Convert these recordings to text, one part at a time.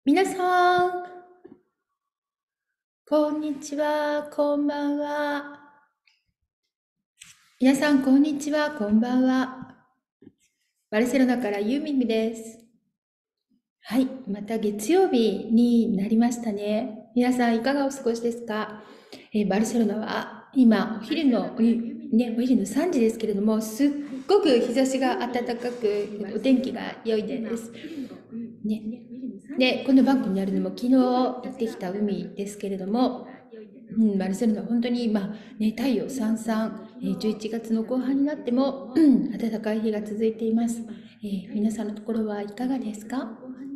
皆さん、こんにちは、こんばんは。皆さん、こんにちは、こんばんは。バルセロナからユーミンです。はい、また月曜日になりましたね。皆さん、いかがお過ごしですか？バルセロナは今、お昼の3時ですけれども、すっごく日差しが暖かく、お天気が良いです。ね。で、このバンコにあるのも昨日行ってきた海ですけれども、バルセロナは本当に今、太陽さんさん、11月の後半になっても、暖かい日が続いています。皆さんのところはいかがですか？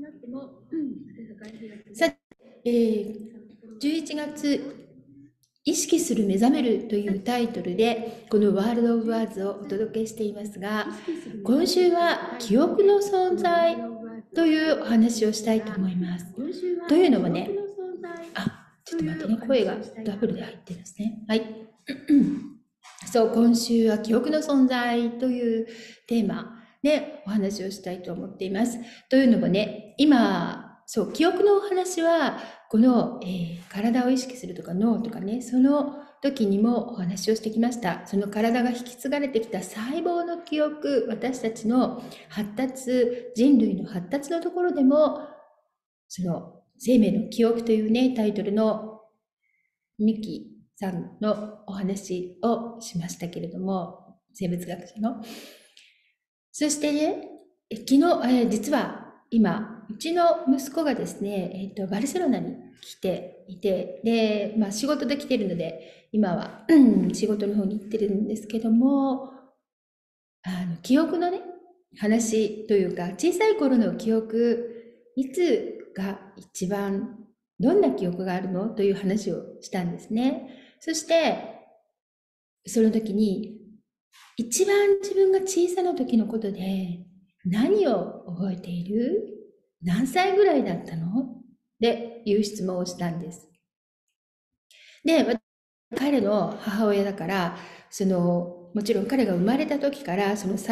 さて、11月、意識する目覚めるというタイトルで、このワールド・オブ・ワーズをお届けしていますが、今週は記憶の存在というお話をしたいと思います。というのもね、ちょっと待ってね、声がダブルで入ってるんですね。はい。そう、今週は記憶の存在というテーマでお話をしたいと思っています。というのもね、今、そう、記憶のお話は、この、体を意識するとか脳とかね、その時にもお話をしてきました。その体が引き継がれてきた細胞の記憶、私たちの発達、人類の発達のところでも、その生命の記憶というね、タイトルのミキさんのお話をしましたけれども、生物学者の。そしてね、昨日、実は今、うちの息子がですね、バルセロナに来ていて、で、仕事で来てるので、今は、仕事の方に行ってるんですけども、記憶のね、話というか、小さい頃の記憶、いつが一番、どんな記憶があるのという話をしたんですね。そして、その時に、一番自分が小さな時のことで、何を覚えている？何歳ぐらいだったの？っていう質問をしたんです。で、彼の母親だから、もちろん彼が生まれた時から、0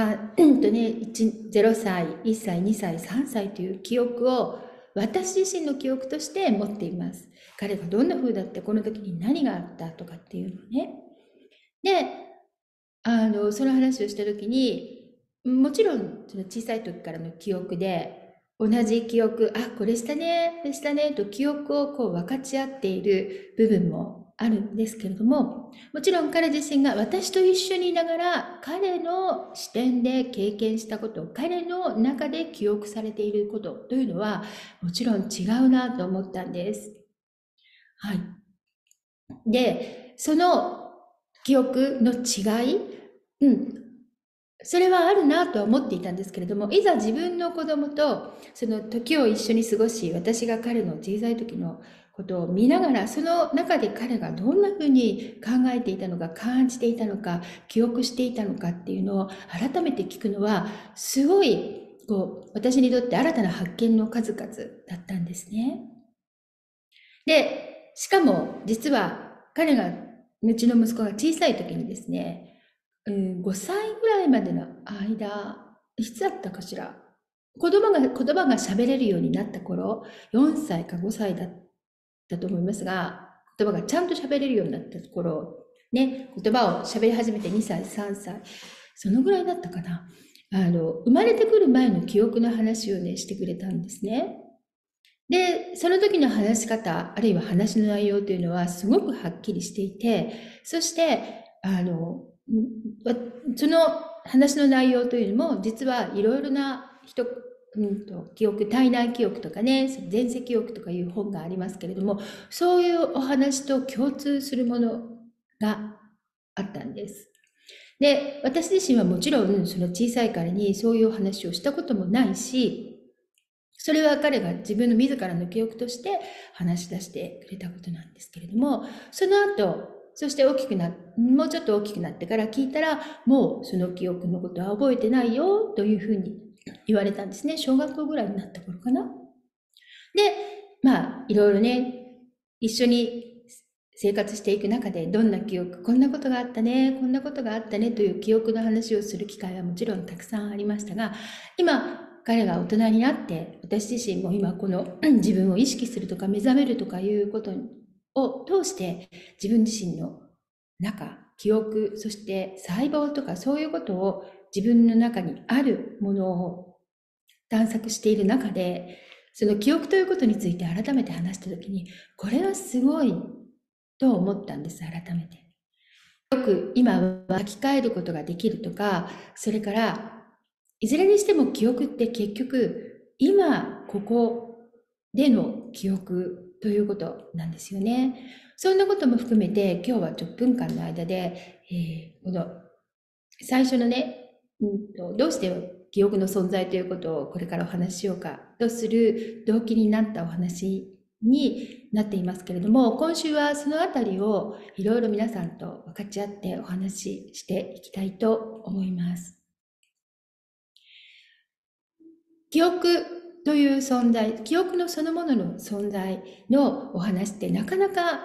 歳、1歳、2歳、3歳という記憶を、私自身の記憶として持っています。彼がどんな風だって、この時に何があったとかっていうのね。で、その話をした時に、もちろん、その小さい時からの記憶で、同じ記憶、これしたね、でしたね、と記憶をこう分かち合っている部分もあるんですけれども、もちろん彼自身が私と一緒にいながら、彼の視点で経験したこと、彼の中で記憶されていることというのは、もちろん違うなと思ったんです。はい。で、その記憶の違い、それはあるなとは思っていたんですけれども、いざ自分の子供とその時を一緒に過ごし、私が彼の小さい時のことを見ながら、その中で彼がどんな風に考えていたのか、感じていたのか、記憶していたのかっていうのを改めて聞くのは、すごい、私にとって新たな発見の数々だったんですね。で、しかも実は彼が、うちの息子が小さい時にですね、5歳ぐらいまでの間、いつだったかしら。言葉が喋れるようになった頃、4歳か5歳だったと思いますが、言葉がちゃんと喋れるようになった頃、ね、言葉を喋り始めて2歳、3歳、そのぐらいだったかな。生まれてくる前の記憶の話をね、してくれたんですね。で、その時の話し方、あるいは話の内容というのはすごくはっきりしていて、そして、その話の内容というのも、実はいろいろな記憶、体内記憶とかね、前世記憶とかいう本がありますけれども、そういうお話と共通するものがあったんです。で、私自身はもちろん、その小さいからにそういうお話をしたこともないし、それは彼が自分の自らの記憶として話し出してくれたことなんですけれども、その後、そしてもうちょっと大きくなってから聞いたら、もうその記憶のことは覚えてないよというふうに言われたんですね。小学校ぐらいになった頃かな。で、いろいろね、一緒に生活していく中でどんな記憶、こんなことがあったね、こんなことがあったねという記憶の話をする機会はもちろんたくさんありましたが、今、 彼が大人になって、私自身も今この自分を意識するとか目覚めるとかいうことを通して自分自身の中、記憶、そして細胞とかそういうことを自分の中にあるものを探索している中で、その記憶ということについて改めて話したときに、これはすごいと思ったんです、改めて。よく今は書き換えることができるとか、それからいずれにしても記憶って結局今ここでの記憶ということなんですよね。そんなことも含めて今日は10分間の間で、この最初のね、どうして記憶の存在ということをこれからお話ししようかとする動機になったお話になっていますけれども、今週はそのあたりをいろいろ皆さんと分かち合ってお話ししていきたいと思います。記憶という存在、記憶のそのものの存在のお話ってなかなか、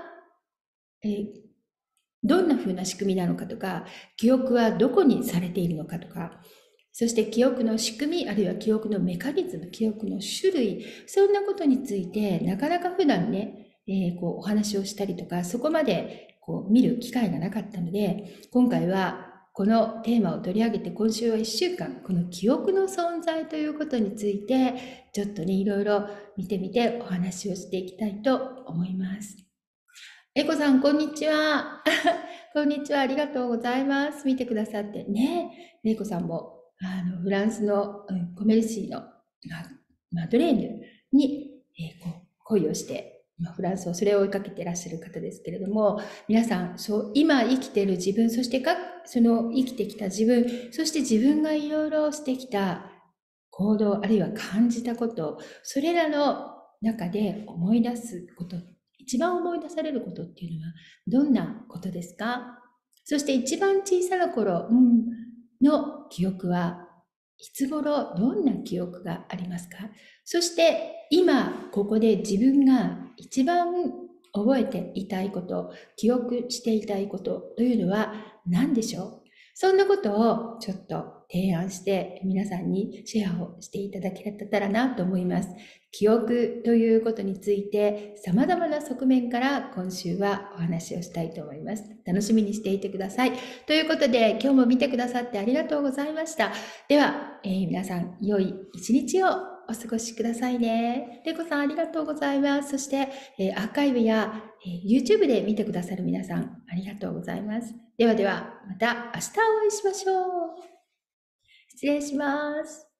どんな風な仕組みなのかとか、記憶はどこにされているのかとか、そして記憶の仕組み、あるいは記憶のメカニズム、記憶の種類、そんなことについてなかなか普段ね、お話をしたりとか、そこまで見る機会がなかったので、今回はこのテーマを取り上げて今週は1週間、この記憶の存在ということについて、ちょっとね、いろいろ見てみてお話をしていきたいと思います。エコさん、こんにちは。こんにちは。ありがとうございます。見てくださってね。レイコさんも、フランスの、コメルシーのマドレーヌに、恋をして、フランスをそれを追いかけていらっしゃる方ですけれども、皆さん、今生きている自分、そしてその生きてきた自分、そして自分がいろいろしてきた行動、あるいは感じたこと、それらの中で思い出すこと、一番思い出されることっていうのはどんなことですか？そして一番小さな頃、の記憶はいつ頃どんな記憶がありますか？そして今ここで自分が一番覚えていたいこと、記憶していたいことというのは何でしょう？そんなことをちょっと提案して皆さんにシェアをしていただけたらなと思います。記憶ということについて様々な側面から今週はお話をしたいと思います。楽しみにしていてください。ということで今日も見てくださってありがとうございました。では、皆さん良い一日をお過ごしくださいね。レコさんありがとうございます。そして、アーカイブや、YouTube で見てくださる皆さんありがとうございます。ではでは、また明日お会いしましょう。失礼します。